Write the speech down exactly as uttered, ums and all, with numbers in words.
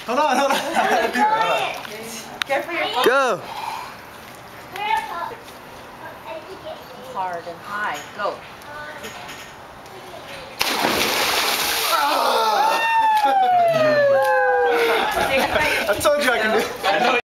Hold on, hold on. Hold on. Careful your phone. Go. Hard and high. Go. I told you I can do it.